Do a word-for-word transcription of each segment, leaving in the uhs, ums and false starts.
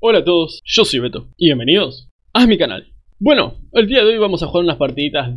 Hola a todos, yo soy Beto y bienvenidos a mi canal. Bueno, el día de hoy vamos a jugar unas partiditas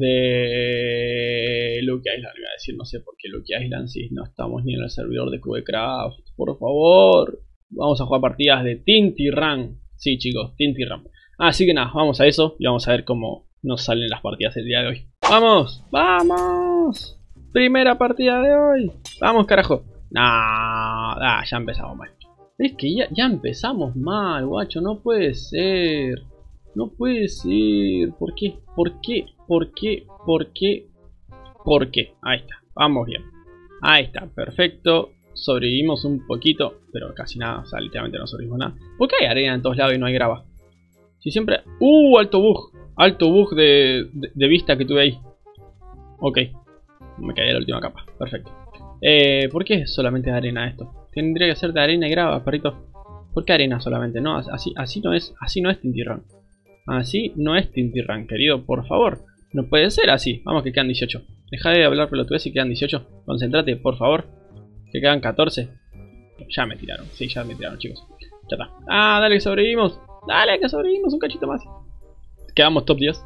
de Lucky Island. Voy a decir, no sé por qué Lucky Island si no estamos ni en el servidor de Cubecraft. Por favor, vamos a jugar partidas de Tinty Run. Sí chicos, Tinty Run. Así que nada, vamos a eso y vamos a ver cómo nos salen las partidas el día de hoy. ¡Vamos! ¡Vamos! Primera partida de hoy. ¡Vamos carajo! Nah, ah, ya empezamos mal. Es que ya, ya empezamos mal, guacho, no puede ser. No puede ser. ¿Por qué? ¿Por qué? ¿Por qué? ¿Por qué? ¿Por qué? Ahí está, vamos bien. Ahí está, perfecto. Sobrevivimos un poquito, pero casi nada, o sea, literalmente no sobrevivimos nada. ¿Por qué hay arena en todos lados y no hay grava? Si siempre... ¡Uh! Alto bug. Alto bug de, de, de vista que tuve ahí. Ok. Me caí de la última capa, perfecto. Eh, ¿Por qué solamente de arena esto? Tendría que ser de arena y grava, perrito. ¿Por qué arena solamente? No, así, así no es, así no es Tinty Run. Así no es Tinty Run, querido, por favor. No puede ser así. Vamos que quedan dieciocho. Deja de hablar pelotudez y quedan dieciocho. Concéntrate, por favor. Que quedan catorce. Ya me tiraron, sí, ya me tiraron, chicos. Ya está. Ah, dale que sobrevivimos. Dale que sobrevivimos, un cachito más. Quedamos top diez.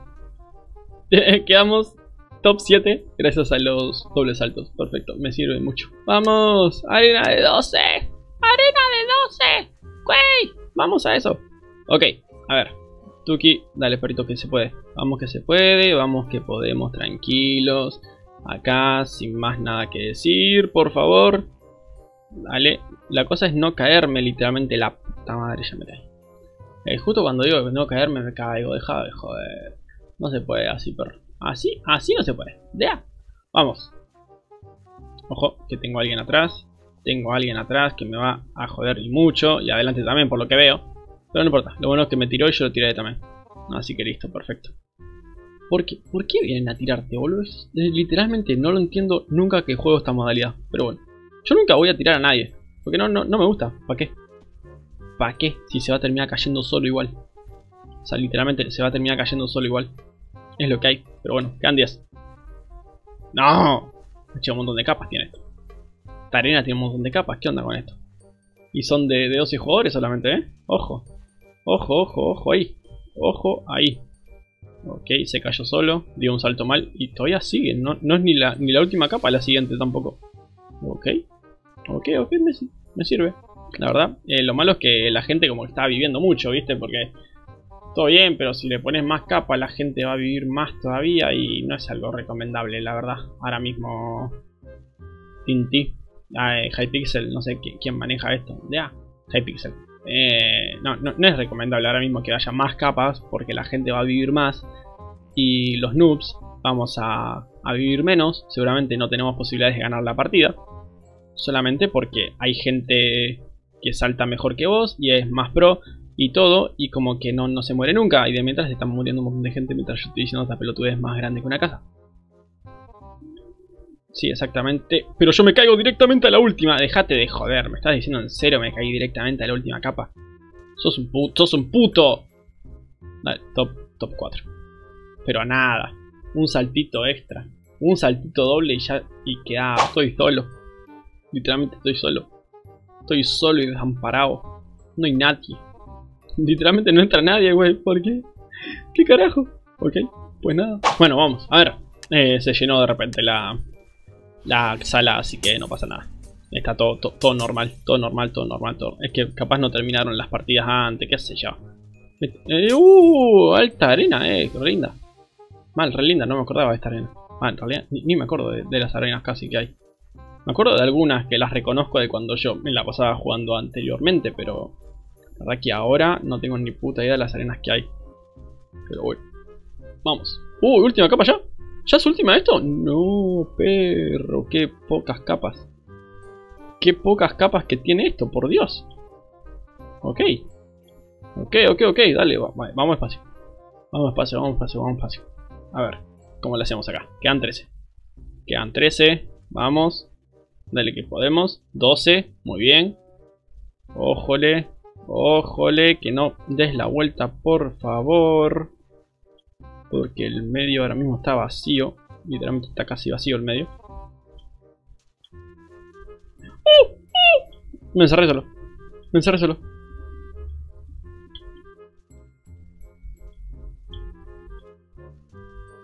Quedamos top siete gracias a los dobles saltos. Perfecto, me sirve mucho. ¡Vamos! ¡Arena de doce! ¡Arena de doce! ¡Güey! ¡Vamos a eso! Ok, a ver. Tuki, dale perrito que se puede. Vamos que se puede, vamos que podemos, tranquilos. Acá, sin más nada que decir, por favor. Dale. La cosa es no caerme, literalmente. La puta madre, ya me caí. Eh, justo cuando digo que no caerme me caigo. Deja de joder. No se puede así, perro. Así, así no se puede. Ya. Vamos. Ojo, que tengo a alguien atrás. Tengo a alguien atrás que me va a joder y mucho. Y adelante también, por lo que veo. Pero no importa. Lo bueno es que me tiró y yo lo tiré también. Así que listo, perfecto. ¿Por qué, ¿Por qué vienen a tirarte, boludo? Literalmente no lo entiendo nunca que juego esta modalidad. Pero bueno. Yo nunca voy a tirar a nadie. Porque no, no, no me gusta. ¿Para qué? ¿Para qué? Si se va a terminar cayendo solo igual. O sea, literalmente se va a terminar cayendo solo igual. Es lo que hay, pero bueno, quedan diez. ¡No! Che, un montón de capas tiene esto. Esta arena tiene un montón de capas, ¿qué onda con esto? Y son de, de doce jugadores solamente, ¿eh? Ojo. Ojo, ojo, ojo ahí. Ojo ahí. Ok, se cayó solo, dio un salto mal y todavía sigue. No, no es ni la, ni la última capa, la siguiente tampoco. Ok. Ok, ok, me, me sirve. La verdad, eh, lo malo es que la gente como que está viviendo mucho, ¿viste? Porque... todo bien, pero si le pones más capa la gente va a vivir más todavía y no es algo recomendable, la verdad. Ahora mismo Tinty, ah, eh, Hypixel, no sé quién maneja esto. Ya, Hypixel. Eh, no, no, no es recomendable ahora mismo que haya más capas porque la gente va a vivir más y los noobs vamos a, a vivir menos. Seguramente no tenemos posibilidades de ganar la partida. Solamente porque hay gente que salta mejor que vos y es más pro. Y todo, y como que no, no se muere nunca. Y de mientras se están muriendo un montón de gente mientras yo estoy diciendo esta pelotudez es más grande que una casa. Sí, exactamente. Pero yo me caigo directamente a la última. Dejate de joder, me estás diciendo en serio, me caí directamente a la última capa. Sos un puto, sos un puto. Dale, top, top cuatro. Pero a nada. Un saltito extra. Un saltito doble y ya. Y queda. Estoy solo. Literalmente estoy solo. Estoy solo y desamparado. No hay nadie. Literalmente no entra nadie, güey. ¿Por qué? ¿Qué carajo? Ok, pues nada. Bueno, vamos. A ver. Eh, se llenó de repente la, la sala, así que no pasa nada. Está todo, todo, todo normal. Todo normal, todo normal. Todo. Es que capaz no terminaron las partidas antes. Qué sé yo. Eh, uh, alta arena, eh. Re linda. Mal, re linda. No me acordaba de esta arena. Ah, en realidad ni, ni me acuerdo de, de las arenas casi que hay. Me acuerdo de algunas que las reconozco de cuando yo me la pasaba jugando anteriormente, pero... la verdad que ahora no tengo ni puta idea de las arenas que hay. Pero bueno. Vamos. Uh, última capa ya. ¿Ya es última esto? No, perro. Qué pocas capas. Qué pocas capas que tiene esto, por Dios. Ok. Ok, ok, ok. Dale, va, va, vamos despacio. Vamos despacio, vamos despacio, vamos despacio. A ver, ¿cómo le hacemos acá? Quedan trece. Quedan trece. Vamos. Dale que podemos. doce. Muy bien. Ójole. Ójole, que no des la vuelta, por favor. Porque el medio ahora mismo está vacío. Literalmente está casi vacío el medio. Me encerré solo. Me encerré solo.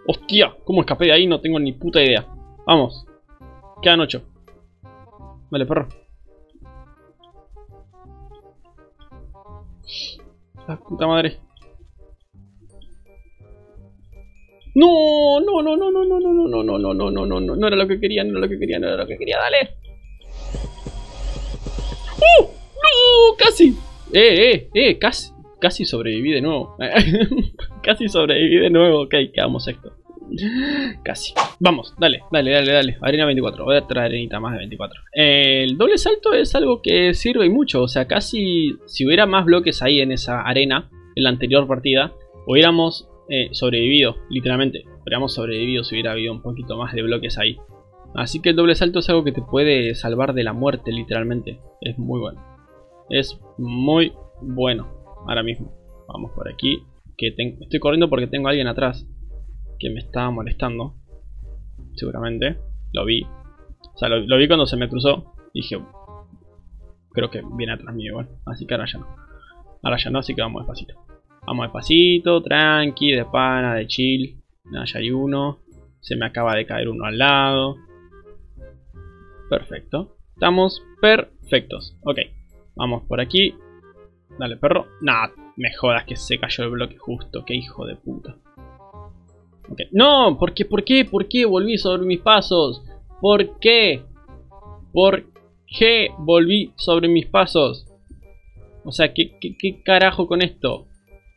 Hostia, ¿cómo escapé de ahí? No tengo ni puta idea. Vamos. Quedan ocho. Vale, perro. La puta madre. No, no, no, no, no, no, no, no, no, no, no, no, no, no, no era lo que quería, no era lo que quería, no era lo que quería, dale. ¡Uh! ¡No! ¡Casi! Eh, eh, eh, casi, casi sobreviví de nuevo. Casi sobreviví de nuevo, ok, quedamos sexto. Casi. Vamos, dale, dale, dale, dale. Arena veinticuatro, voy a traer arenita más de veinticuatro. Eh, el doble salto es algo que sirve y mucho, o sea, casi si hubiera más bloques ahí en esa arena, en la anterior partida, hubiéramos eh, sobrevivido, literalmente. Hubiéramos sobrevivido si hubiera habido un poquito más de bloques ahí. Así que el doble salto es algo que te puede salvar de la muerte, literalmente. Es muy bueno. Es muy bueno. Ahora mismo. Vamos por aquí. Que tengo, estoy corriendo porque tengo a alguien atrás que me estaba molestando. Seguramente. Lo vi. O sea, lo, lo vi cuando se me cruzó. Dije, creo que viene atrás mío igual. Así que ahora ya no. Ahora ya no, así que vamos despacito. Vamos despacito, tranqui, de pana, de chill. Nada, ya hay uno. Se me acaba de caer uno al lado. Perfecto. Estamos perfectos. Ok. Vamos por aquí. Dale, perro. Nah, me jodas que se cayó el bloque justo. Qué hijo de puta. Ok. No, ¿por qué? ¿Por qué? ¿Por qué volví sobre mis pasos? ¿Por qué? ¿Por qué volví sobre mis pasos? O sea, ¿qué, qué, qué carajo con esto?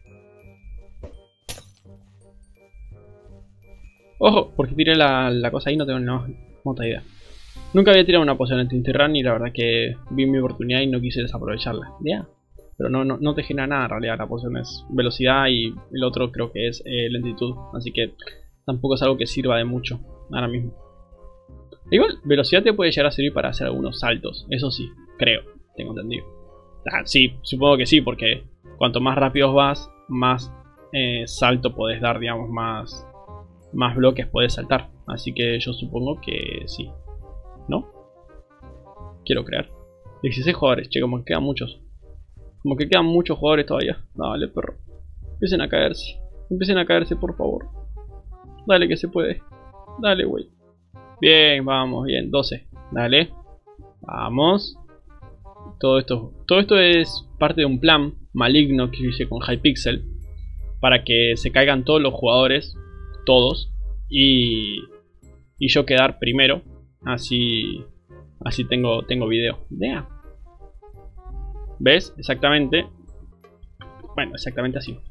Ojo, porque tiré la, la cosa ahí, no tengo ni puta idea. Nunca había tirado una poción en Tintirran y la verdad que vi mi oportunidad y no quise desaprovecharla. Ya. Pero no, no, no te genera nada en realidad, la poción es velocidad y el otro creo que es eh, lentitud. Así que tampoco es algo que sirva de mucho ahora mismo. Igual, velocidad te puede llegar a servir para hacer algunos saltos. Eso sí, creo, tengo entendido. Ah, sí, supongo que sí, porque cuanto más rápido vas, más eh, salto podés dar, digamos, más, más bloques podés saltar. Así que yo supongo que sí. ¿No? Quiero creer. dieciséis jugadores, che, como que quedan muchos. Como que quedan muchos jugadores todavía. Dale, perro. Empiecen a caerse. Empiecen a caerse, por favor. Dale que se puede. Dale, güey. Bien, vamos, bien. doce. Dale. Vamos. Todo esto, todo esto es parte de un plan maligno que hice con Hypixel. Para que se caigan todos los jugadores. Todos. Y, y yo quedar primero. Así, así tengo, tengo video. Yeah. ¿Ves? Exactamente. Bueno, exactamente así.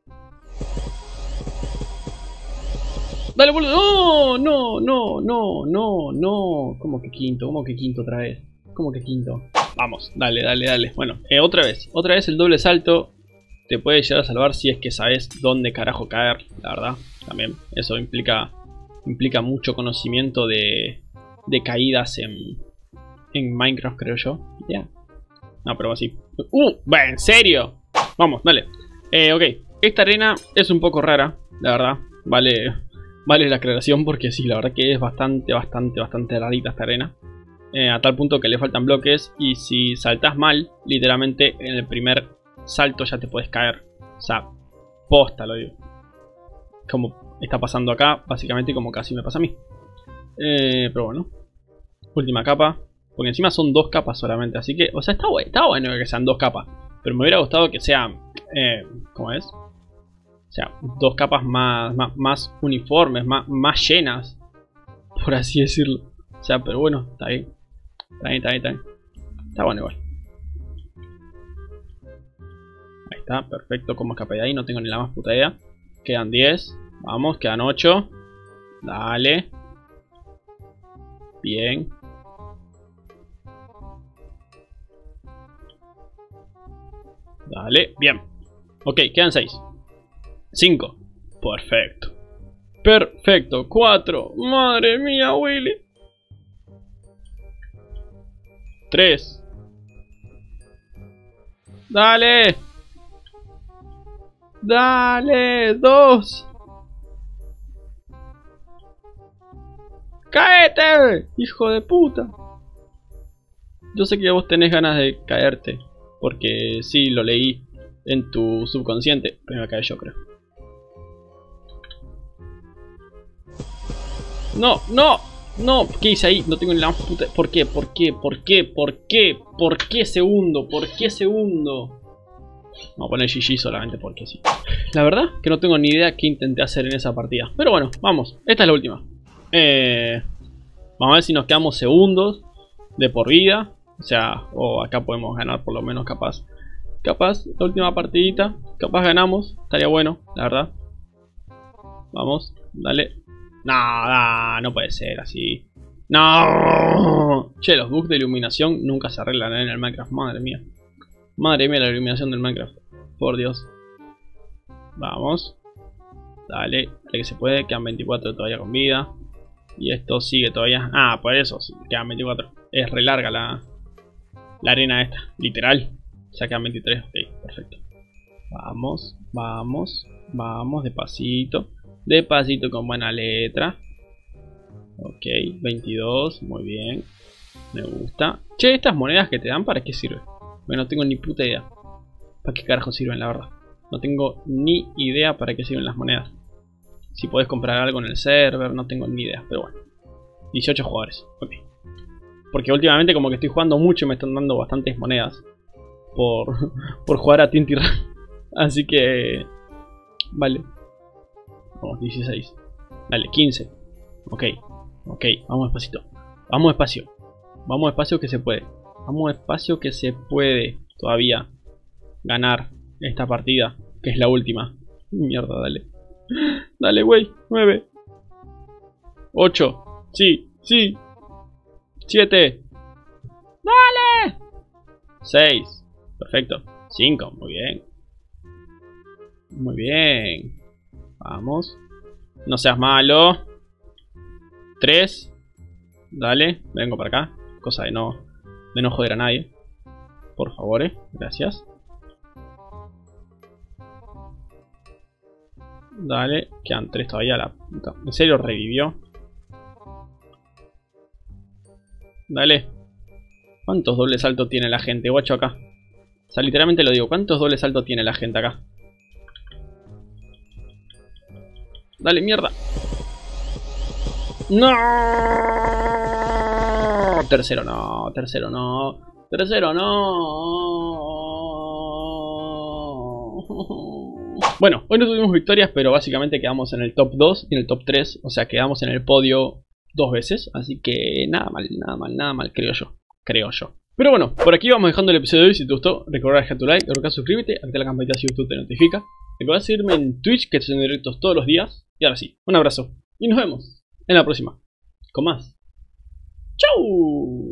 Dale, boludo. No, no, no, no, no. ¿Cómo que quinto? ¿Cómo que quinto otra vez? ¿Cómo que quinto? Vamos, dale, dale, dale. Bueno, eh, otra vez. Otra vez el doble salto te puede llegar a salvar si es que sabes dónde carajo caer. La verdad, también. Eso implica, implica mucho conocimiento de... de caídas en, en Minecraft, creo yo. Ya. Yeah. No, pero así. ¡Uh! Va, ¿en serio? Vamos, dale. Eh, ok. Esta arena es un poco rara, la verdad. Vale, vale la aclaración porque sí, la verdad que es bastante, bastante, bastante rarita esta arena. Eh, a tal punto que le faltan bloques y si saltas mal, literalmente en el primer salto ya te puedes caer. O sea, posta lo digo. Como está pasando acá, básicamente como casi me pasa a mí. Eh, pero bueno. Última capa. Porque encima son dos capas solamente. Así que, o sea, está, bueno, está bueno que sean dos capas. Pero me hubiera gustado que sean... Eh, ¿Cómo es? O sea, dos capas más, más, más uniformes, más, más llenas. Por así decirlo. O sea, pero bueno, está bien. Está bien, está bien, está bien. Está bueno igual. Ahí está, perfecto. Como escapé de ahí, no tengo ni la más puta idea. Quedan diez. Vamos, quedan ocho. Dale. Bien. Dale, bien. Ok, quedan seis. cinco. Perfecto. Perfecto. cuatro. Madre mía, Willy. tres. Dale. Dale. dos. ¡Cáete! Hijo de puta. Yo sé que vos tenés ganas de caerte. Porque sí, lo leí en tu subconsciente. Pero me caí yo, creo. No, no, no. ¿Qué hice ahí? No tengo ni la puta... ¿Por qué? ¿Por qué? ¿Por qué? ¿Por qué? ¿Por qué segundo? ¿Por qué segundo? Vamos a poner G G solamente porque sí. La verdad que no tengo ni idea qué intenté hacer en esa partida. Pero bueno, vamos. Esta es la última. Eh, vamos a ver si nos quedamos segundos de por vida. O sea, o acá podemos ganar por lo menos capaz. Capaz, la última partidita. Capaz ganamos. Estaría bueno, la verdad. Vamos, dale. No, no, no puede ser así. No. Che, los bugs de iluminación nunca se arreglan en el Minecraft. Madre mía. Madre mía la iluminación del Minecraft. Por Dios. Vamos. Dale, dale que se puede. Quedan veinticuatro todavía con vida. Y esto sigue todavía. Ah, por eso. Quedan veinticuatro. Es re larga la, la arena esta. Literal. Ya quedan veintitrés. Ok, perfecto. Vamos, vamos, vamos. Despacito. Despacito con buena letra. Ok, veintidós. Muy bien. Me gusta. Che, estas monedas que te dan, ¿para qué sirven? Bueno, no tengo ni puta idea. ¿Para qué carajo sirven, la verdad? No tengo ni idea para qué sirven las monedas. Si podés comprar algo en el server, no tengo ni idea. Pero bueno. dieciocho jugadores. Ok. Porque últimamente como que estoy jugando mucho y me están dando bastantes monedas. Por, por jugar a Tinty Run. Así que... Vale. Vamos, dieciséis. Dale, quince. Ok. Ok, vamos despacito. Vamos despacio. Vamos despacio que se puede. Vamos despacio que se puede todavía ganar esta partida, que es la última. Mierda, dale. Dale, güey. nueve. ocho. Sí, sí. siete. Dale. seis. Perfecto. cinco. Muy bien. Muy bien. Vamos. No seas malo. tres. Dale. Vengo para acá. Cosa de no... De no joder a nadie. Por favor, eh. Gracias. Dale. Quedan tres todavía. La puta. ¿En serio revivió? Dale. ¿Cuántos dobles saltos tiene la gente, guacho, acá? O sea, literalmente lo digo. ¿Cuántos dobles saltos tiene la gente acá? Dale, mierda. ¡No! Tercero no, tercero no, tercero no. Bueno, hoy no tuvimos victorias, pero básicamente quedamos en el top dos y en el top tres. O sea, quedamos en el podio dos veces. Así que nada mal, nada mal, nada mal, creo yo. Creo yo. Pero bueno, por aquí vamos dejando el episodio de hoy. Si te gustó, recuerda dejar tu like, recuerda suscríbete, activa la campanita si YouTube te notifica. Recuerda seguirme en Twitch, que estoy en directos todos los días. Y ahora sí, un abrazo y nos vemos en la próxima con más. ¡Chau!